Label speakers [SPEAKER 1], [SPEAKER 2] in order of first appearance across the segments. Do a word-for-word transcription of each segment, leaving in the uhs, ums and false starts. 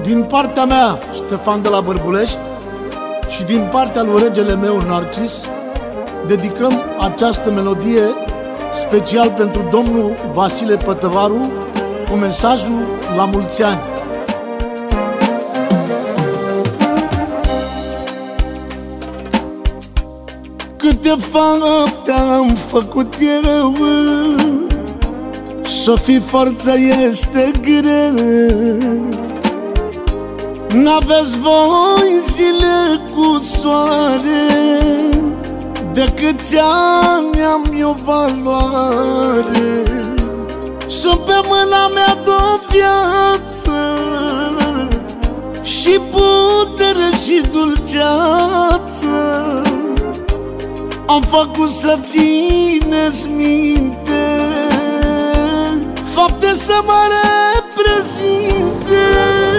[SPEAKER 1] Din partea mea, Ștefan de la Bărbulești, și din partea lui regele meu, Narcis, dedicăm această melodie special pentru domnul Vasile Pătăvaru, cu mesajul la mulți ani. Câte fapte am făcut eu, să fii forța este greu. N-aveți voi zile cu soare, de câți ani am eu valoare. Sunt pe mâna mea de-o viață, și putere și dulceață. Am făcut să țineți minte, fapte să mă reprezinte.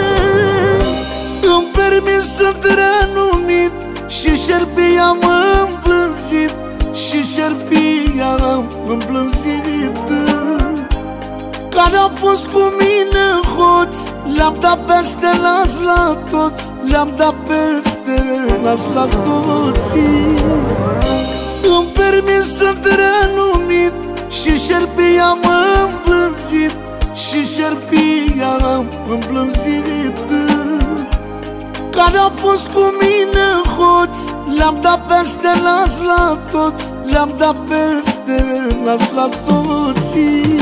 [SPEAKER 1] Îmi permis să-mi renumit, și șerpii am împlânzit, și șerpii am împlânzit. Care au fost cu mine hoți, le-am dat peste nas la toți, le-am dat peste nas la toți. Îmi permis să-mi renumit, și șerpii am împlânzit, și șerpii am împlânzit. Care au fost cu mine hoți, le-am dat peste nas la toți, le-am dat peste nas la toți.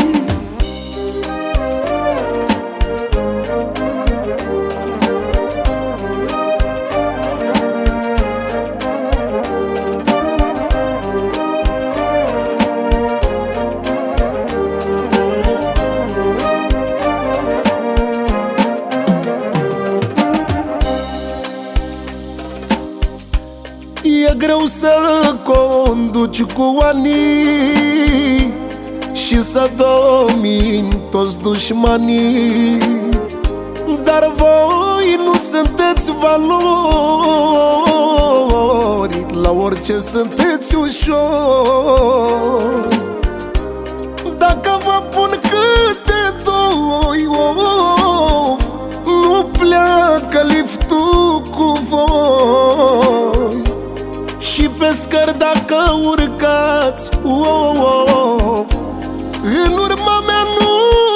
[SPEAKER 1] E greu să conduci cu anii și să domini toți dușmanii, dar voi nu sunteți valori, la orice sunteți ușor. Dacă vă pun câte doi of, nu pleacă liftul cu voi. Și pe scări dacă urcați, of, în urma mea nu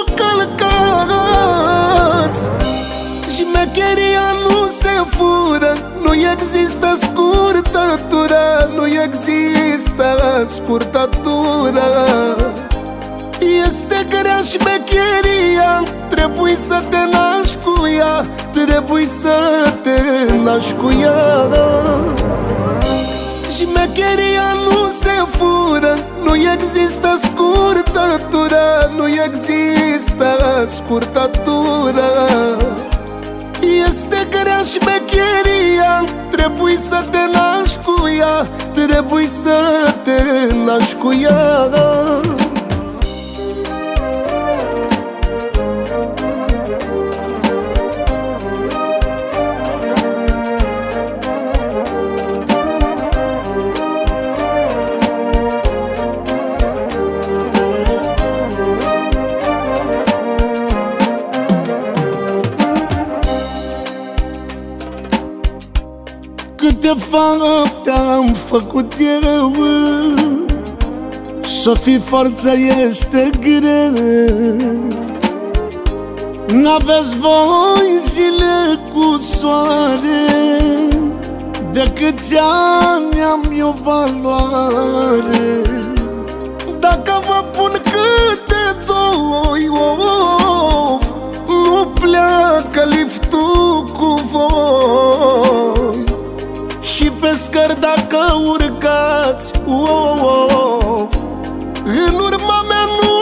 [SPEAKER 1] călcați. Și mecheria nu se fură, nu există scurtătură, nu există scurtătură. Este grea șmecheria, trebuie să te naști cu ea, trebuie să te naști cu ea. Șmecheria nu se fură, nu există scurtătură, nu există scurtătură. Este grea șmecheria, trebuie să te naști cu ea, trebuie să te naști cu ea. Câte fapte am făcut eu, să fii forța este greu. N-aveți voi zile cu soare, de câți ani am eu valoare. Dacă vă pun câte doi of, nu pleacă liftul cu voi. Și pe scări dacă urcați, of, în urma mea nu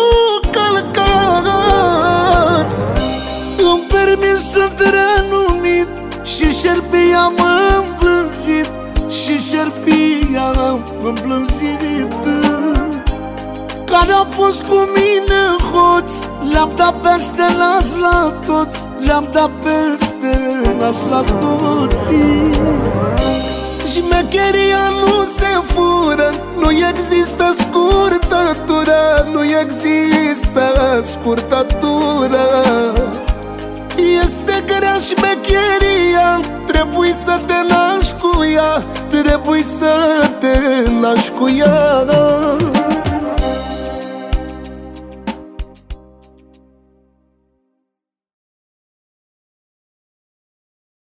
[SPEAKER 1] călcați. Îmi permis să-mi renumit, și șerpii am împlânzit, și șerpii am împlânzit. Care au fost cu mine hoți, le-am dat peste nas la toți, le-am dat peste nas la toți. Și mecheria nu se fură, nu există scurtătură, nu există scurtătură. Este Puterea și becheria, trebuie să te naști cu ea, trebuie să te naști cu ea.